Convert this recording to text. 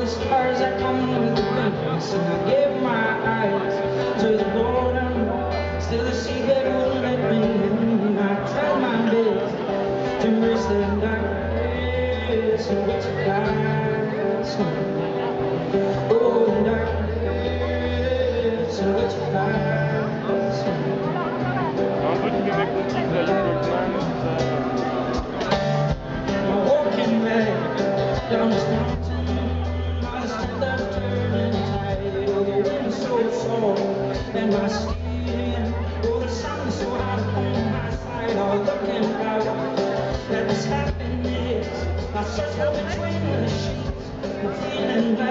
stars that come with the wind. So I gave my eyes to the golden, still the seabed wouldn't let me in. I tried my best to embrace the darkness in which I died. Oh, the darkness in which I died. Un peu tous les mecs qu'on kiffe, là, Little Goldman, I'm walking back down this mountain, I still that turning tide. Oh, the wind so sore and my skin, oh, the sun so hot on my side. I was looking out at this happiness I searched for between the sheets, I'm feeling bad.